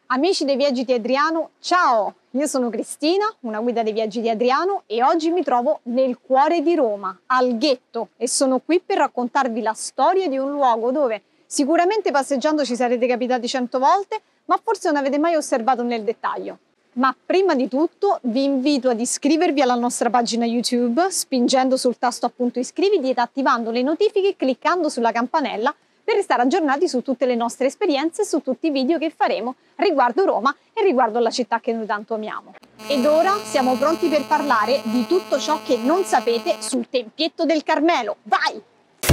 Amici dei viaggi di Adriano, ciao! Io sono Cristina, una guida dei viaggi di Adriano e oggi mi trovo nel cuore di Roma, al Ghetto, e sono qui per raccontarvi la storia di un luogo dove sicuramente passeggiando ci sarete capitati 100 volte, ma forse non avete mai osservato nel dettaglio. Ma prima di tutto vi invito ad iscrivervi alla nostra pagina YouTube spingendo sul tasto appunto iscriviti ed attivando le notifiche cliccando sulla campanella per restare aggiornati su tutte le nostre esperienze e su tutti i video che faremo riguardo Roma e riguardo la città che noi tanto amiamo. Ed ora siamo pronti per parlare di tutto ciò che non sapete sul Tempietto del Carmelo. Vai!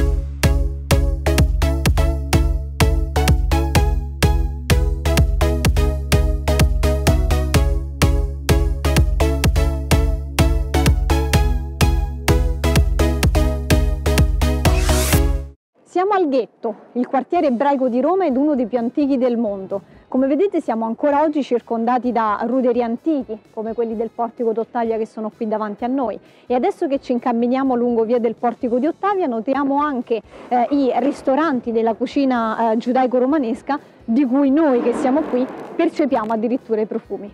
Siamo al Ghetto, il quartiere ebraico di Roma ed uno dei più antichi del mondo. Come vedete siamo ancora oggi circondati da ruderi antichi, come quelli del Portico d'Ottavia che sono qui davanti a noi. E adesso che ci incamminiamo lungo via del Portico di Ottavia notiamo anche i ristoranti della cucina giudaico-romanesca di cui noi che siamo qui percepiamo addirittura i profumi.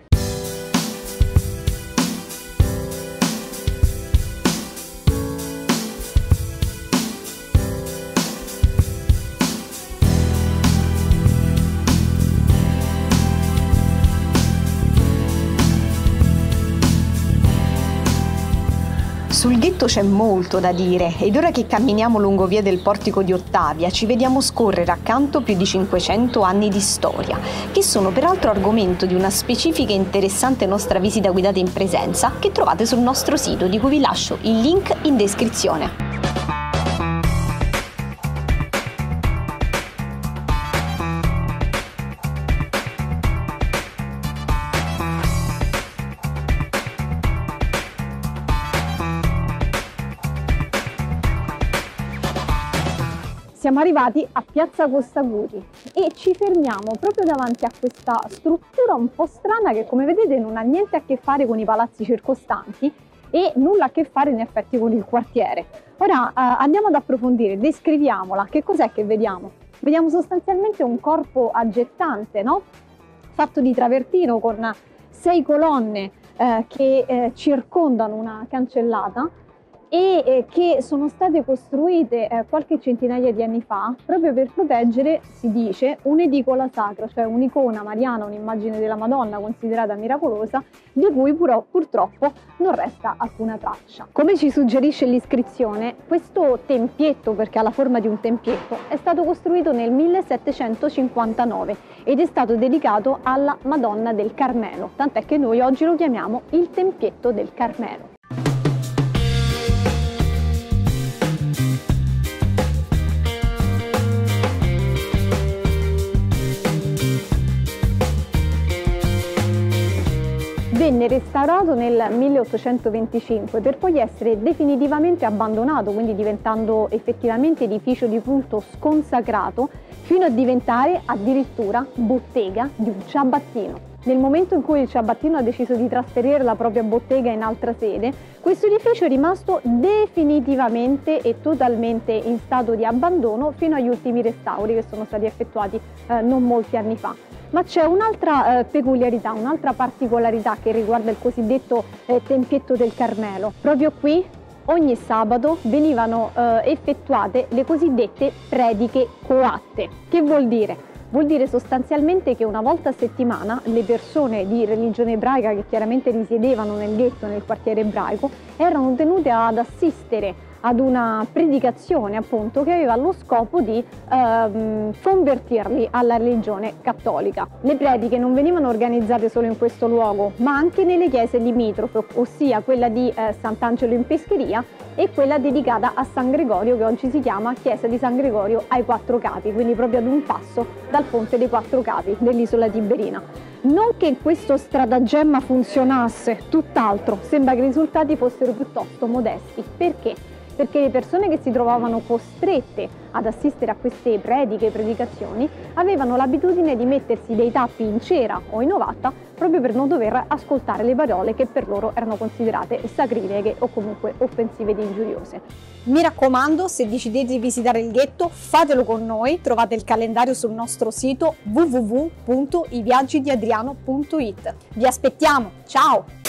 Sul Ghetto c'è molto da dire ed ora che camminiamo lungo via del Portico di Ottavia ci vediamo scorrere accanto più di 500 anni di storia, che sono peraltro argomento di una specifica e interessante nostra visita guidata in presenza che trovate sul nostro sito, di cui vi lascio il link in descrizione. Siamo arrivati a Piazza Costacurti e ci fermiamo proprio davanti a questa struttura un po' strana che, come vedete, non ha niente a che fare con i palazzi circostanti e nulla a che fare in effetti con il quartiere. Ora andiamo ad approfondire, descriviamola. Che cos'è che vediamo? Vediamo sostanzialmente un corpo aggettante, no? Fatto di travertino con 6 colonne che circondano una cancellata e che sono state costruite qualche centinaia di anni fa proprio per proteggere, si dice, un'edicola sacra, cioè un'icona mariana, un'immagine della Madonna considerata miracolosa, di cui purtroppo non resta alcuna traccia. Come ci suggerisce l'iscrizione, questo tempietto, perché ha la forma di un tempietto, è stato costruito nel 1759 ed è stato dedicato alla Madonna del Carmelo, tant'è che noi oggi lo chiamiamo il Tempietto del Carmelo. Venne restaurato nel 1825 per poi essere definitivamente abbandonato, quindi diventando effettivamente edificio di culto sconsacrato, fino a diventare addirittura bottega di un ciabattino. Nel momento in cui il ciabattino ha deciso di trasferire la propria bottega in altra sede, questo edificio è rimasto definitivamente e totalmente in stato di abbandono fino agli ultimi restauri che sono stati effettuati non molti anni fa. Ma c'è un'altra peculiarità, un'altra particolarità che riguarda il cosiddetto Tempietto del Carmelo. Proprio qui ogni sabato venivano effettuate le cosiddette prediche coatte. Che vuol dire? Vuol dire sostanzialmente che una volta a settimana le persone di religione ebraica che chiaramente risiedevano nel ghetto, nel quartiere ebraico, erano tenute ad assistere ad una predicazione appunto che aveva lo scopo di convertirli alla religione cattolica. Le prediche non venivano organizzate solo in questo luogo, ma anche nelle chiese limitrofe, ossia quella di Sant'Angelo in Pescheria e quella dedicata a San Gregorio, che oggi si chiama Chiesa di San Gregorio ai Quattro Capi, quindi proprio ad un passo dal Ponte dei Quattro Capi dell'isola Tiberina. Non che questo stratagemma funzionasse, tutt'altro, sembra che i risultati fossero piuttosto modesti. Perché? perché le persone che si trovavano costrette ad assistere a queste prediche e predicazioni avevano l'abitudine di mettersi dei tappi in cera o in ovatta proprio per non dover ascoltare le parole che per loro erano considerate sacrileghe o comunque offensive ed ingiuriose. Mi raccomando, se decidete di visitare il ghetto, fatelo con noi. Trovate il calendario sul nostro sito www.iviaggidiadriano.it. Vi aspettiamo, ciao!